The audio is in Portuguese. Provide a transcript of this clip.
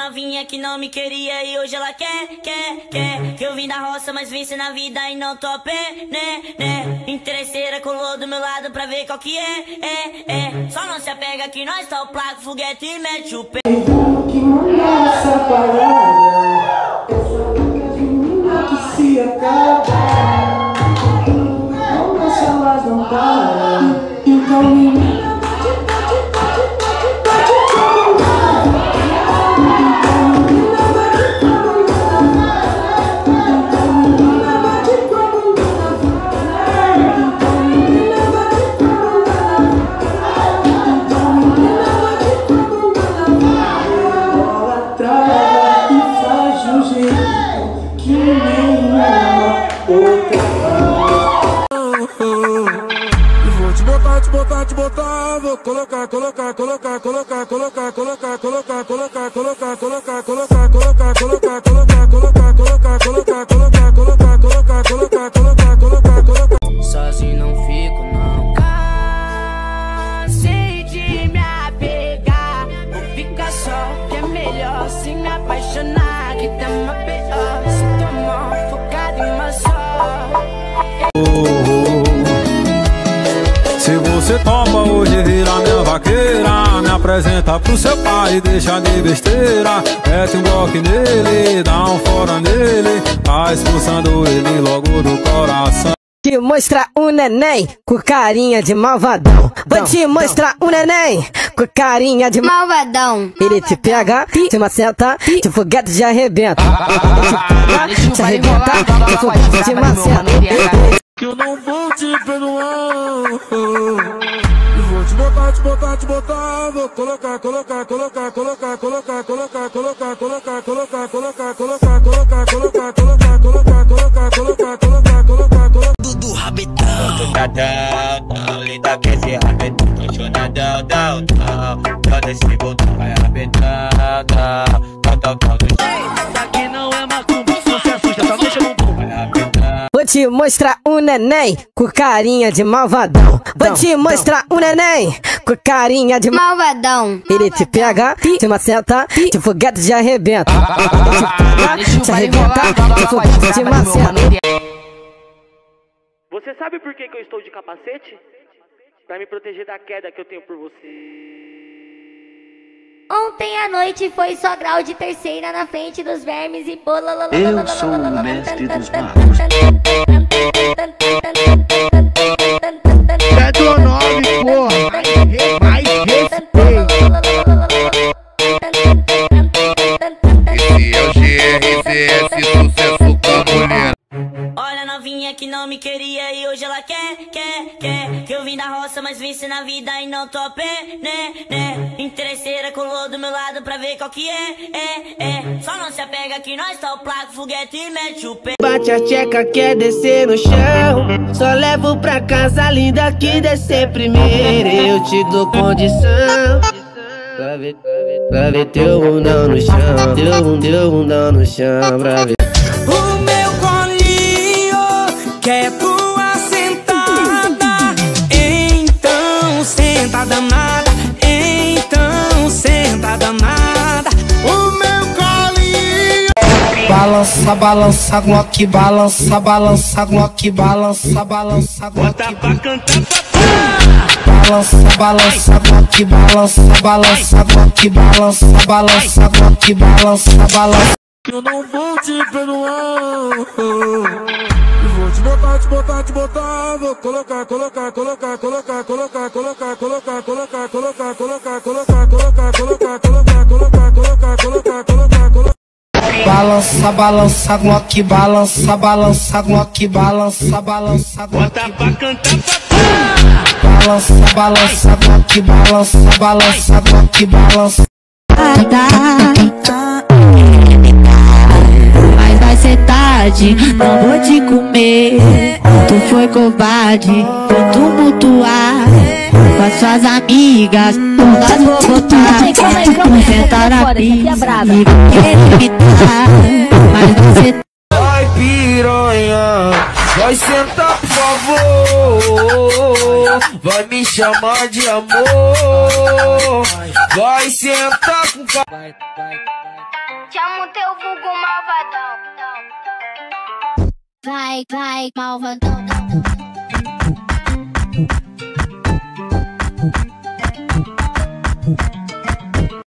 novinha que não me queria e hoje ela quer. Que eu vim da roça, mas venci na vida e não tô a pé, né. Interesseira colou do meu lado pra ver qual que é. Só não se apega que nós tá o placo, foguete e mete o pé. Que manda essa parada, essa boca de mina que se acaba. Não deixa mais não para. Então menina vou colocar, sozinho não fico não. Cansei de me apegar, vou ficar só, que é melhor se me apaixonar, que tem uma pior, se tomar focado em uma só. Se você topa hoje vira minha vaqueira, me apresenta pro seu pai e deixa de besteira. Mete um bloco nele, dá um fora nele, tá expulsando ele logo do coração. Te mostrar o neném com carinha de malvadão. Vou te mostrar o neném com carinha de malvadão. Ele te pega, te maceta, te foguete de arrebenta. Ele te pega, te arrebenta, te foguete de maceta. que eu não vou te perdoar. E vou te botar, vou colocar. Dudu Rabetão. Tô chadão, linda que esse rabetão. Tô chonadão, todo esse botão vai arrebentando. Tal. Daqui não é macumba, não se assusta, só deixa no bumbum. Vai arrebentando. Vou te mostrar o neném com carinha de malvadão. Vou te mostrar o neném com carinha de malvadão. Ele te pega, te maceta, te foguete de arrebenta. Ele te pega, te arrebenta, te foguete de maceta. Você sabe por que eu estou de capacete? Pra me proteger da queda que eu tenho por você. Ontem à noite foi só grau de terceira na frente dos vermes e bola. Eu sou o mestre dos magos. É do nome, porra. Mais respeito. Esse é o GRZS, sucesso com a mulher. Olha novinha que não me queria e hoje ela quer. Que eu vim da roça, mas venci na vida e não tô a pé, né. Interesseira colou do meu lado pra ver qual que é. Só não se apega que nós tá o placo, foguete e mete o pé. Bate a tcheca, quer descer no chão. Só levo pra casa linda que descer primeiro. Eu te dou condição. Pra ver teu bundão no chão. Teu bundão no chão, pra ver. O meu colinho quer tua sentada. Então senta danada. Então senta danada. O meu colinho. Balança, Glock, balança, Glock, balança, Glock. Bota pra cantar, Balança, Glock, balança, Glock, balança. Eu não vou te perdoar. E vou te botar, vou colocar. Balança, Glock, balança, Glock, balança. bota pra cantar, Balança, Glock, balança. Mas vai ser tarde, não vou te comer. Tu foi covarde, vou tumultuar com as suas amigas. Todas vou botar, sentar na pista e querer gritar. Mas vai ser Vai piranha, vai sentar por favor. Vai me chamar de amor. Vai sentar com Chama o teu vulgo malvadão. Vai, malvadão.